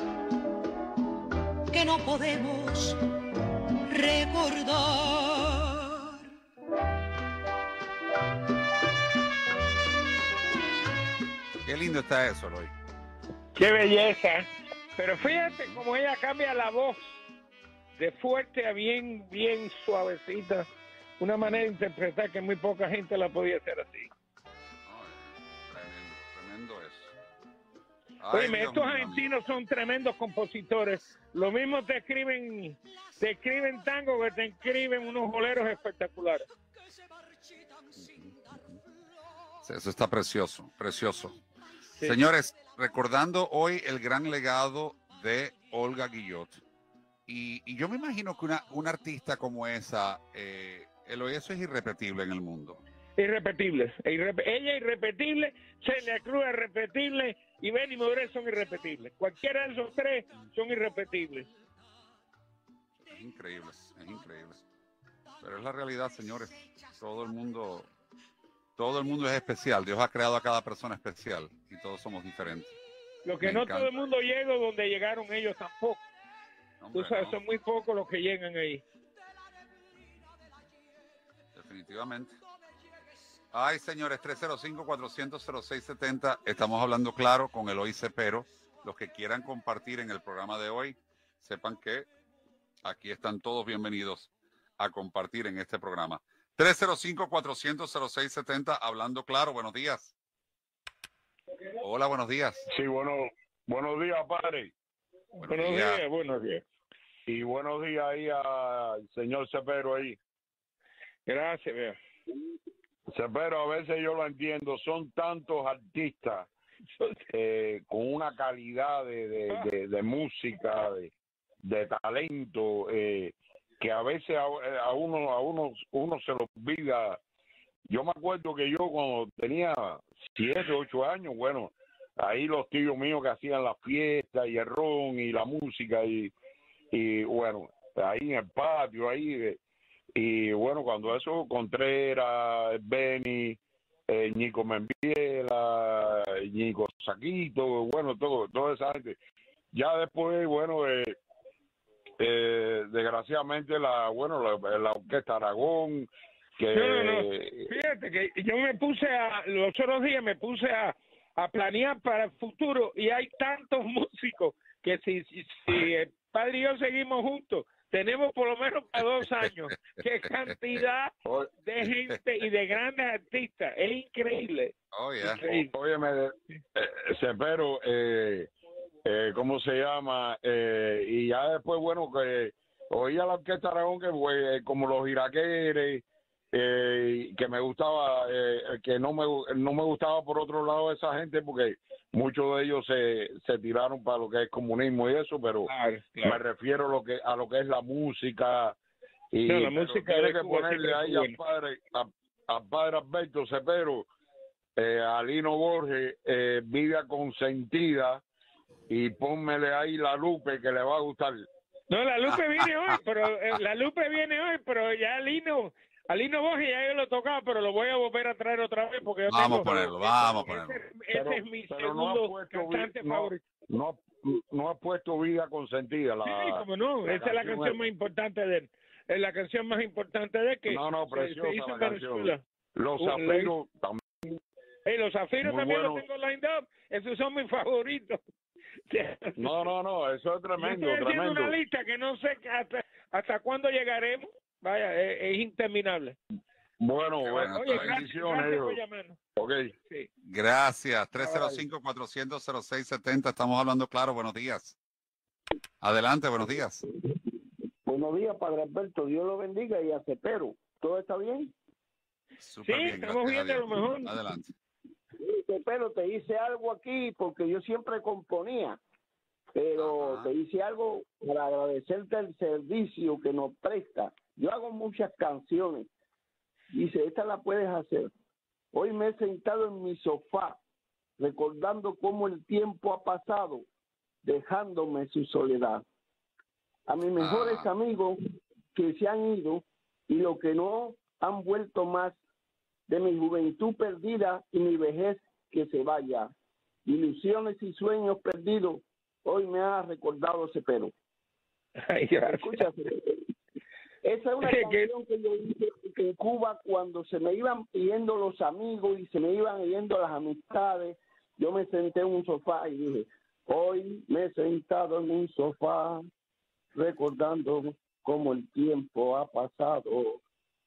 que no podemos recordar.
Qué lindo está eso, Eloy.
Qué belleza. Pero fíjate cómo ella cambia la voz de fuerte a bien, bien suavecita. Una manera de interpretar que muy poca gente la podía hacer así.
Tremendo, tremendo eso. Ay,
Oye,
Dios
estos
mío,
argentinos son tremendos compositores. Lo mismo te escriben, te escriben tango que te escriben unos boleros espectaculares.
Eso está precioso, precioso.
Sí.
Señores, recordando hoy el gran legado de Olga Guillot. Y, y yo me imagino que una, una artista como esa, eh, Eloy, eso es irrepetible en el mundo.
Irrepetible. Irre- ella es irrepetible, Celia Cruz es irrepetible y Benny Moré son irrepetibles. Cualquiera de esos tres son irrepetibles.
Es increíble, es increíble. Pero es la realidad, señores. Todo el mundo, todo el mundo es especial. Dios ha creado a cada persona especial y todos somos diferentes.
Lo que
Me
no
encanta.
todo el mundo llega donde llegaron ellos tampoco.
Hombre,
Tú sabes,
no.
son muy pocos los que llegan ahí.
Definitivamente. Ay, señores, tres cero cinco, cuatrocientos, cero seis setenta. Estamos hablando claro con Eloy Cepero. Los que quieran compartir en el programa de hoy, sepan que aquí están todos bienvenidos a compartir en este programa. tres cero cinco, cuatrocientos, cero seis setenta. Hablando claro, buenos días. Hola, buenos días.
Sí, bueno, buenos días, padre.
Buenos,
Buenos
días.
días, buenos días.
Y buenos días ahí al señor Cepero ahí.
Gracias, vea.
Cepero, a veces yo lo entiendo, son tantos artistas eh, con una calidad de, de, de, de música, de, de talento, eh, que a veces a, a uno a uno uno se lo olvida. Yo me acuerdo que yo cuando tenía siete, ocho años, bueno, ahí los tíos míos que hacían las fiestas y el ron y la música y, y bueno, ahí en el patio, ahí, eh, y bueno, cuando eso, Contreras, Benny, eh, Ñico Membiela, Ñico Saquito, bueno, todo, toda esa gente. Ya después, bueno, eh, eh, desgraciadamente la, bueno, la, la Orquesta Aragón, que
No, no, no. Fíjate que yo me puse a, los otros días me puse a, a planear para el futuro y hay tantos músicos que si, si, si el padre y yo seguimos juntos, tenemos por lo menos para dos años. Qué cantidad de gente y de grandes artistas. Es increíble.
Oh, yeah.
Increíble.
Óyeme, eh, Cepero, eh, eh, ¿cómo se llama? Eh, y ya después, bueno, que oía la Orquesta Aragón, que fue como los Iraqueres, eh, que me gustaba, eh, que no me, no me gustaba por otro lado esa gente, porque muchos de ellos se, se tiraron para lo que es comunismo y eso, pero
claro, claro.
me refiero a lo que a lo que es la música. Y
no, la música
tiene
de
que
Cuba
ponerle ahí
buena.
al padre, a, al padre Alberto Cepero, eh, a Lino Borges, eh, Vida Consentida, y pónmele ahí la Lupe, que le va a gustar.
No, la Lupe viene hoy, pero eh, la Lupe viene hoy, pero ya Lino, a Lino Borges ya yo lo tocaba, pero lo voy a volver a traer otra vez porque yo
vamos
tengo,
a ponerlo, vamos a ponerlo.
Ese, ese
Pero,
es mi
pero
segundo
no ha puesto,
cantante
no,
favorito.
no, no ha puesto Vida Consentida. La,
Sí, como no,
la
esa es la canción
esa.
más importante de él. Es la canción más importante de él que
No, no,
se,
preciosa
se hizo en
la canción.
Venezuela.
Los
Uh,
Zafiros también.
Hey, los Zafiros
Muy
también
bueno.
los tengo lined up. Esos son mis favoritos.
No, no, no, eso es tremendo,
Yo estoy haciendo
tremendo.
una lista que no sé hasta, hasta cuándo llegaremos. Vaya, es, es interminable.
Bueno,
Qué
bueno,
bueno,
Oye, gracias,
bendiciones.
gracias por
hijo.
llamarnos.
Ok.
Sí.
Gracias. tres cero cinco, cuatrocientos, cero seis setenta. Estamos hablando claro. Buenos días. Adelante, buenos días.
Buenos días, Padre Alberto. Dios lo bendiga y a Cepero. ¿Todo está bien?
Súper
Sí,
bien,
estamos
gracias a
bien de lo
Dios.
mejor.
Adelante.
Cepero, te hice algo aquí porque yo siempre componía, pero
Ajá.
te hice algo para agradecerte el servicio que nos presta. Yo hago muchas canciones. Dice, esta la puedes hacer. Hoy me he sentado en mi sofá recordando cómo el tiempo ha pasado, dejándome su soledad. A mis mejores
Ah.
amigos que se han ido y los que no han vuelto más, de mi juventud perdida y mi vejez que se vaya. Ilusiones y sueños perdidos, hoy me ha recordado Cepero.
Ay, gracias.
Escucha, Cepero. Esa es una canción que yo hice en Cuba cuando se me iban yendo los amigos y se me iban yendo las amistades. Yo me senté en un sofá y dije, hoy me he sentado en un sofá recordando cómo el tiempo ha pasado,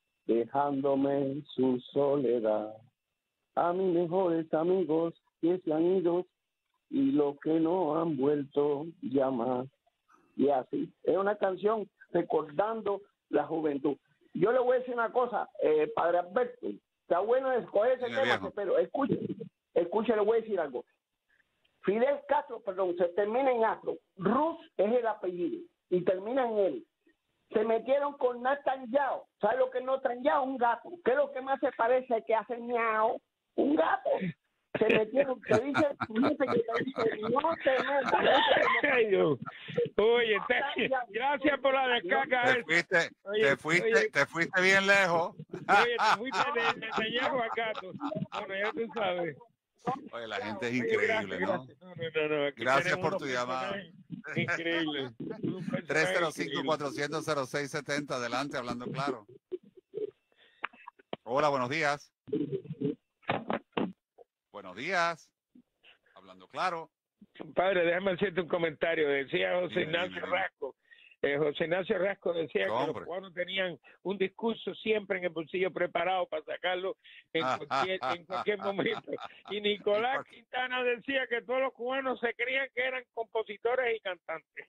dejándome su soledad. A mis mejores amigos que se han ido y los que no han vuelto ya más. Y así, es una canción recordando la juventud. Yo le voy a decir una cosa, eh, Padre Alberto, está bueno escoger ese
Sí,
tema,
viejo.
pero escuche, escuche, le voy a decir algo. Fidel Castro, perdón, se termina en Astro. Ruz es el apellido y termina en él. Se metieron con Netanyahu. ¿Sabe lo que es Netanyahu? Un gato. ¿Qué es lo que más se parece que hace miau? Un gato. Se metieron, te dice, fíjate que te dice, no te metas.
Ay, Dios. Oye, te- gracias por la descarga.
Te
esa.
fuiste,
Oye,
te fuiste,
oye.
te fuiste bien lejos.
Oye, te fuiste de Netanyahu a gato. Bueno, ya tú sabes.
Oye, la gente es
Oye,
increíble,
gracias,
¿no?
gracias. No, no, no, no, aquí
Gracias
tenemos
por
unos
tu llamada.
personajes Increíble. Un personaje
tres cero cinco,
increíble.
cuatrocientos, cero seis setenta. Adelante, hablando claro. Hola, buenos días. Buenos días. Hablando claro.
Padre, déjame hacerte un comentario. Decía José
Dime,
Ignacio
dime, dime.
Rasco. Eh, José Ignacio Rasco decía que
Hombre.
los cubanos tenían un discurso siempre en el bolsillo preparado para sacarlo en cualquier, en cualquier momento. Y Nicolás Quintana decía que todos los cubanos se creían que eran compositores y cantantes.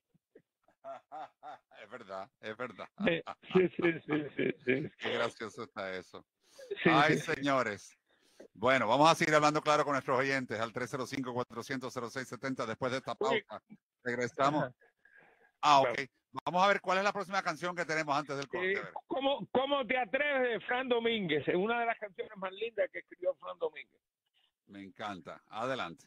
Es verdad, es verdad.
Sí, sí, sí, sí, sí.
Qué gracioso está eso.
Sí,
Ay,
sí.
señores. Bueno, vamos a seguir hablando claro con nuestros oyentes al tres cero cinco, cuatrocientos, cero seis setenta después de esta
Oye.
pausa. Regresamos.
Ajá.
Ah, ok. Vamos a ver cuál es la próxima canción que tenemos antes del corte.
Eh,
A ver.
¿cómo, ¿Cómo te atreves de Fran Domínguez? Es una de las canciones más lindas que escribió Fran Domínguez.
Me encanta. Adelante.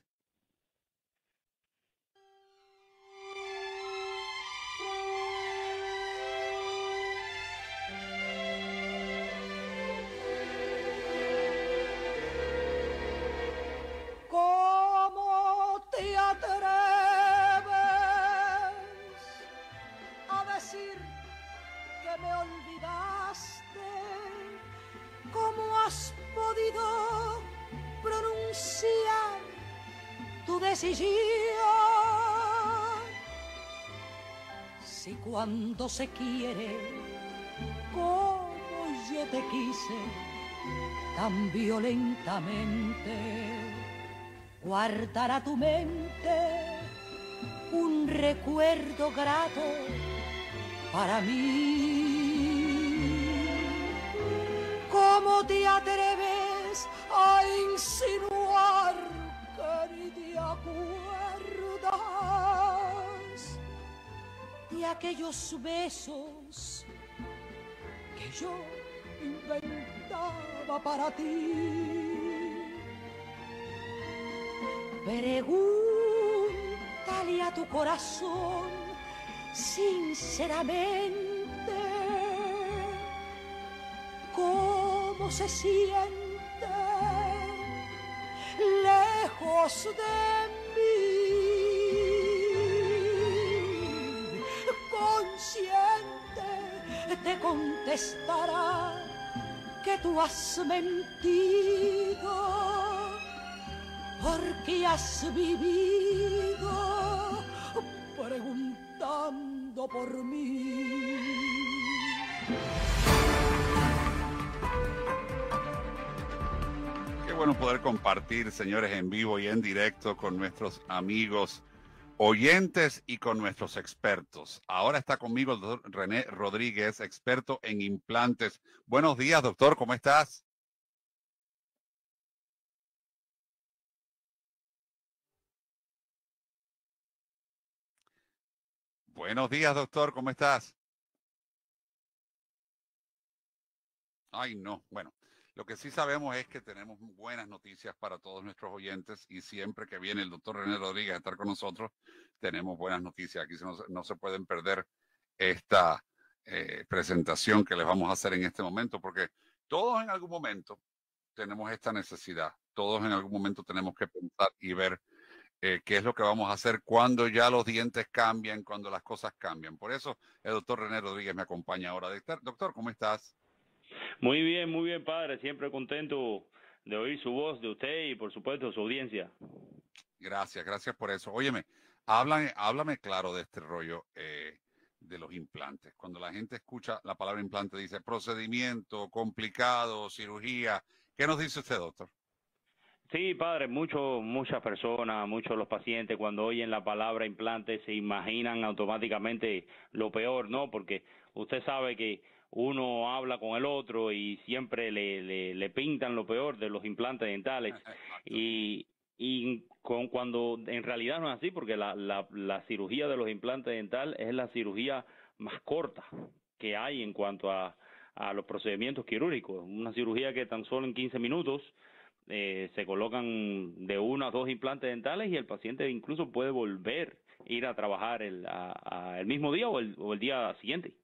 ¿Cómo te atreves a decir que me olvidaste? ¿Cómo has podido pronunciar tu decisión? Si cuando se quiere, como yo te quise, tan violentamente, guardará tu mente
un recuerdo grato para mí. ¿Cómo te atreves a insinuar que ni te acuerdas de aquellos besos que yo inventaba para ti? Pregúntale a tu corazón sinceramente cómo se siente lejos de mí. Consciente te contestará que tú has mentido, porque has vivido preguntando por mí.
Qué bueno poder compartir, señores, en vivo y en directo con nuestros amigos oyentes y con nuestros expertos. Ahora está conmigo el doctor René Rodríguez, experto en implantes. Buenos días, doctor, ¿cómo estás? Buenos días, doctor, ¿cómo estás? Ay, no, bueno, lo que sí sabemos es que tenemos buenas noticias para todos nuestros oyentes y siempre que viene el doctor René Rodríguez a estar con nosotros, tenemos buenas noticias. Aquí no, no se pueden perder esta eh, presentación que les vamos a hacer en este momento, porque todos en algún momento tenemos esta necesidad, todos en algún momento tenemos que pensar y ver Eh, qué es lo que vamos a hacer cuando ya los dientes cambian, cuando las cosas cambian. Por eso el doctor René Rodríguez me acompaña ahora. Doctor, ¿cómo estás?
Muy bien, muy bien, padre. Siempre contento de oír su voz de usted y, por supuesto, su audiencia.
Gracias, gracias por eso. Óyeme, háblame, háblame claro de este rollo eh, de los implantes. Cuando la gente escucha la palabra implante, dice procedimiento, complicado, cirugía. ¿Qué nos dice usted, doctor?
Sí, padre, mucho, muchas personas, muchos de los pacientes cuando oyen la palabra implante se imaginan automáticamente lo peor, ¿no? Porque usted sabe que uno habla con el otro y siempre le, le, le pintan lo peor de los implantes dentales y, y con, cuando en realidad no es así, porque la, la, la cirugía de los implantes dentales es la cirugía más corta que hay en cuanto a, a los procedimientos quirúrgicos. Una cirugía que tan solo en quince minutos Eh, se colocan de uno a dos implantes dentales y el paciente incluso puede volver a ir a trabajar el, a, a el mismo día o el, o el día siguiente.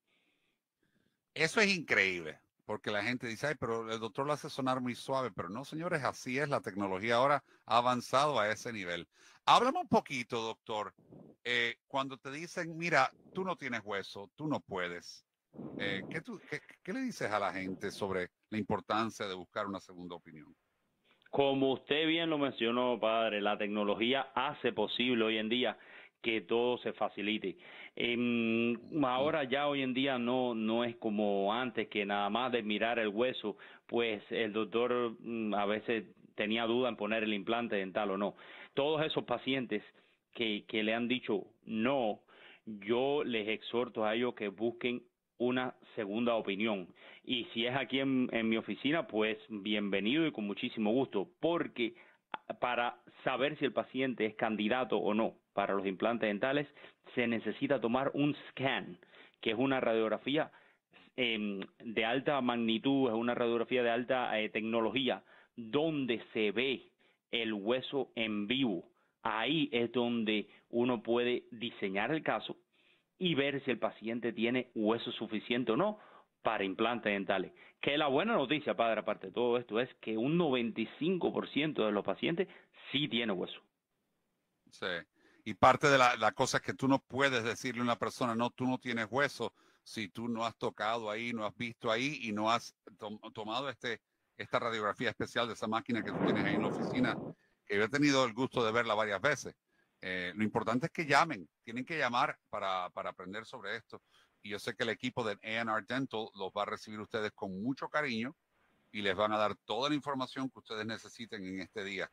Eso es increíble, porque la gente dice, ay, pero el doctor lo hace sonar muy suave, pero no, señores, así es, la tecnología ahora ha avanzado a ese nivel. Háblame un poquito, doctor, eh, cuando te dicen, mira, tú no tienes hueso, tú no puedes, eh, ¿qué, tú, qué, ¿qué le dices a la gente sobre la importancia de buscar una segunda opinión?
Como usted bien lo mencionó, padre, la tecnología hace posible hoy en día que todo se facilite. Eh, ahora ya hoy en día no no es como antes, que nada más de mirar el hueso, pues el doctor mm, a veces tenía duda en poner el implante dental o no. Todos esos pacientes que, que le han dicho no, yo les exhorto a ellos que busquen una segunda opinión. Y si es aquí en, en mi oficina, pues bienvenido y con muchísimo gusto, porque para saber si el paciente es candidato o no para los implantes dentales, se necesita tomar un scan, que es una radiografía eh, de alta magnitud, es una radiografía de alta eh, tecnología, donde se ve el hueso en vivo. Ahí es donde uno puede diseñar el caso y ver si el paciente tiene hueso suficiente o no para implantes dentales. Que la buena noticia, padre, aparte de todo esto, es que un noventa y cinco por ciento de los pacientes sí tiene hueso.
Sí, y parte de la, la cosa es que tú no puedes decirle a una persona, no, tú no tienes hueso, si tú no has tocado ahí, no has visto ahí y no has to tomado este, esta radiografía especial de esa máquina que tú tienes ahí en la oficina, que yo he tenido el gusto de verla varias veces. Eh, lo importante es que llamen, tienen que llamar para, para aprender sobre esto. Y yo sé que el equipo de A and R Dental los va a recibir ustedes con mucho cariño y les van a dar toda la información que ustedes necesiten en este día.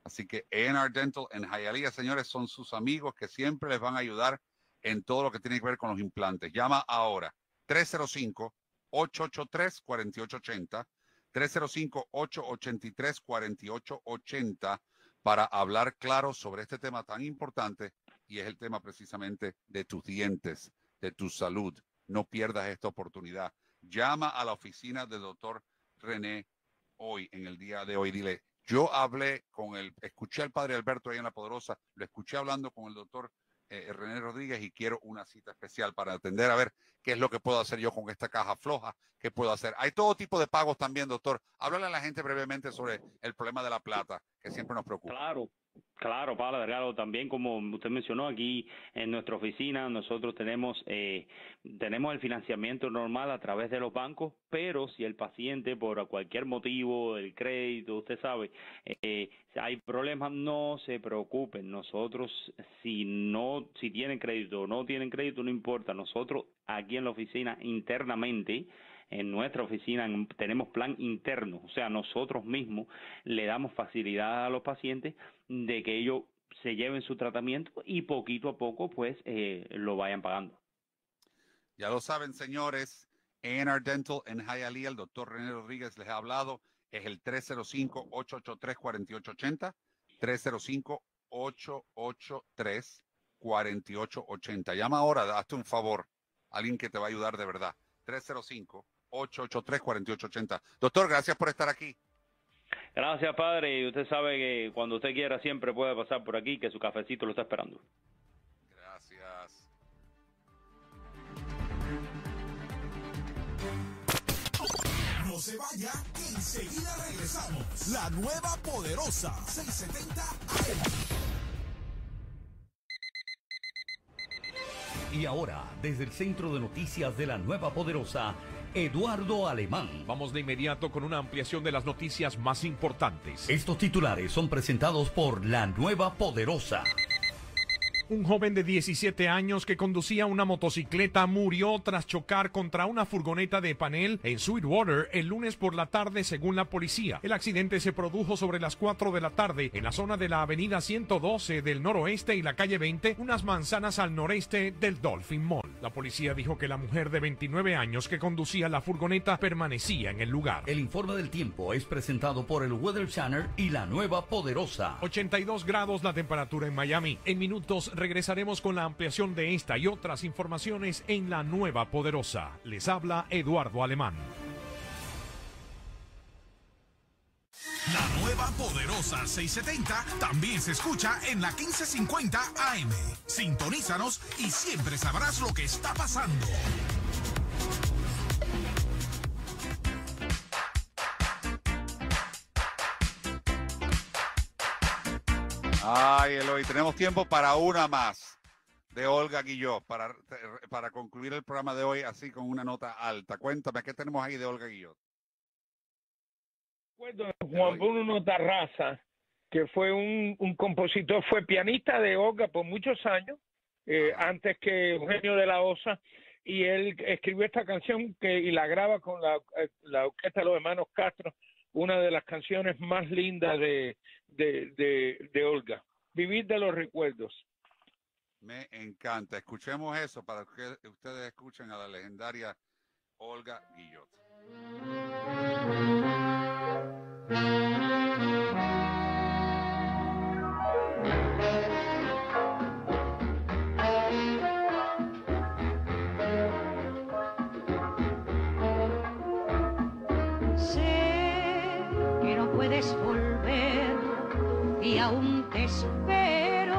Así que A and R Dental en Hialeah, señores, son sus amigos que siempre les van a ayudar en todo lo que tiene que ver con los implantes. Llama ahora tres cero cinco, ocho ocho tres, cuatro ocho ocho cero, tres cero cinco, ocho ocho tres, cuatro ocho ocho cero para hablar claro sobre este tema tan importante, y es el tema precisamente de tus dientes, de tu salud. No pierdas esta oportunidad. Llama a la oficina del doctor René hoy, en el día de hoy. Dile, yo hablé con el, escuché al padre Alberto ahí en La Poderosa, lo escuché hablando con el doctor eh, René Rodríguez y quiero una cita especial para atender a ver qué es lo que puedo hacer yo con esta caja floja, qué puedo hacer. Hay todo tipo de pagos también, doctor. Háblale a la gente brevemente sobre el problema de la plata, que siempre nos preocupa.
Claro. Claro, Pablo Delgado, también como usted mencionó aquí en nuestra oficina, nosotros tenemos eh, tenemos el financiamiento normal a través de los bancos, pero si el paciente por cualquier motivo, el crédito, usted sabe, eh, si hay problemas, no se preocupen. Nosotros, si no, si tienen crédito o no tienen crédito, no importa. Nosotros aquí en la oficina internamente, en nuestra oficina tenemos plan interno, o sea, nosotros mismos le damos facilidad a los pacientes de que ellos se lleven su tratamiento y poquito a poco pues eh, lo vayan pagando.
Ya lo saben, señores, A and R Dental en Hialeah, el doctor René Rodríguez les ha hablado, es el tres cero cinco, ocho ocho tres, cuatro ocho ocho cero, tres cero cinco, ocho ocho tres, cuatro ocho ocho cero. Llama ahora, hazte un favor, alguien que te va a ayudar de verdad. tres cero cinco, ocho ocho tres, cuatro ocho ocho cero. Doctor, gracias por estar aquí.
Gracias, padre. Y usted sabe que cuando usted quiera siempre puede pasar por aquí, que su cafecito lo está esperando.
Gracias.
No se vaya, enseguida regresamos. La nueva poderosa seiscientos setenta A M.
Y ahora, desde el Centro de Noticias de la Nueva Poderosa, Eduardo Alemán.
Vamos de inmediato con una ampliación de las noticias más importantes.
Estos titulares son presentados por la Nueva Poderosa.
Un joven de diecisiete años que conducía una motocicleta murió tras chocar contra una furgoneta de panel en Sweetwater el lunes por la tarde, según la policía. El accidente se produjo sobre las cuatro de la tarde en la zona de la avenida ciento doce del noroeste y la calle veinte, unas manzanas al noreste del Dolphin Mall. La policía dijo que la mujer de veintinueve años que conducía la furgoneta permanecía en el lugar.
El informe del tiempo es presentado por el Weather Channel y la Nueva Poderosa.
ochenta y dos grados la temperatura en Miami. En minutos regresaremos con la ampliación de esta y otras informaciones en la Nueva Poderosa. Les habla Eduardo Alemán.
La nueva poderosa seiscientos setenta también se escucha en la quince cincuenta A M. Sintonízanos y siempre sabrás lo que está pasando.
Ay, Eloy, tenemos tiempo para una más de Olga Guillot, para, para concluir el programa de hoy así con una nota alta. Cuéntame, ¿qué tenemos ahí de Olga Guillot?
Recuerdo Juan Bruno Tarraza, que fue un, un compositor, fue pianista de Olga por muchos años, eh, antes que Eugenio de la Osa, y él escribió esta canción que, y la graba con la, la orquesta de los hermanos Castro, una de las canciones más lindas de, de, de, de Olga, Vivir de los Recuerdos.
Me encanta. Escuchemos eso para que ustedes escuchen a la legendaria Olga Guillot.
Sé que no puedes volver y aún te espero,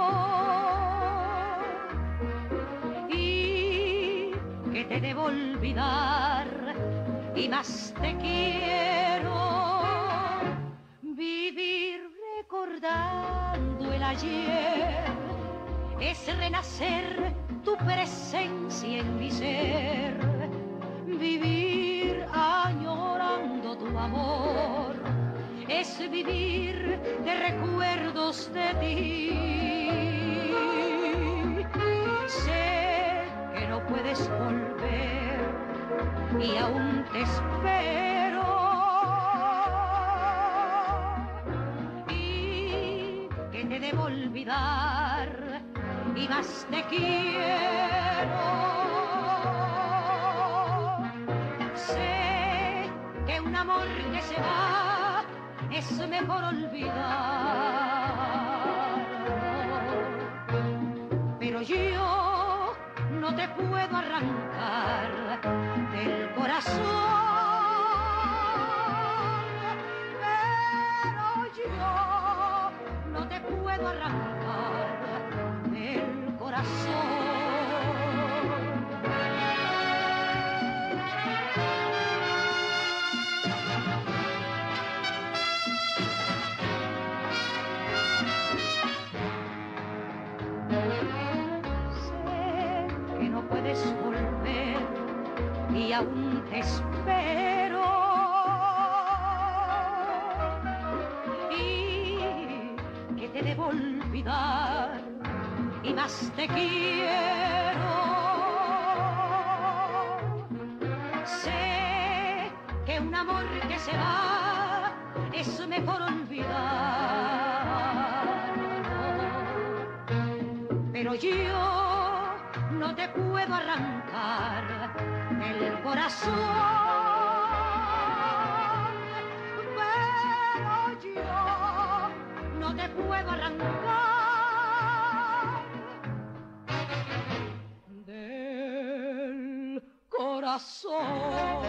y que te debo olvidar y más te quiero. Vivir recordando el ayer es renacer tu presencia en mi ser. Vivir añorando tu amor es vivir de recuerdos de ti. Sé que no puedes volver y aún te espero, y olvidar y más te quiero. Sé que un amor que se va es mejor olvidar, pero yo no te puedo arrancar del corazón. Yo no te puedo arrancar del corazón. Sé que no puedes volver y aún te espero. Te debo olvidar y más te quiero. Sé que un amor que se va es mejor olvidar, pero yo no te puedo arrancar del corazón. No te puedo arrancar del corazón.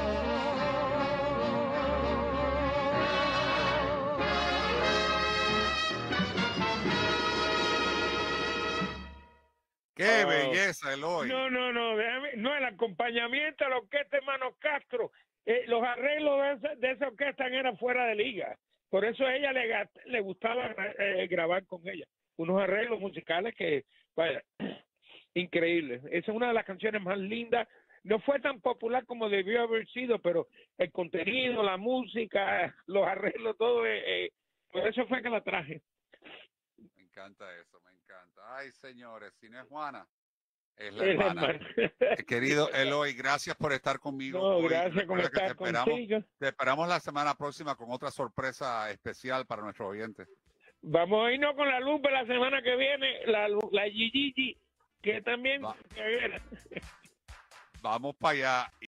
¡Qué belleza, Eloy!
No, no, no, déjame, no, el acompañamiento a la orquesta de Mano Castro, eh, los arreglos de esa, de esa orquesta eran fuera de liga. Por eso a ella le, le gustaba eh, grabar con ella. Unos arreglos musicales que, vaya, increíbles. Esa es una de las canciones más lindas. No fue tan popular como debió haber sido, pero el contenido, la música, los arreglos, todo, eh, eh, por eso fue que la traje.
Me encanta eso, me encanta. Ay, señores, si no es Juana, es la
Es la
hermana.
hermana.
Querido Eloy, gracias por estar conmigo.
No,
hoy.
gracias por
Recuerda que
estar
te esperamos,
contigo.
te esperamos la semana próxima con otra sorpresa especial para nuestros oyentes.
Vamos a irnos con la Lupe la semana que viene, la, la Gigi, que también...
Vamos para allá.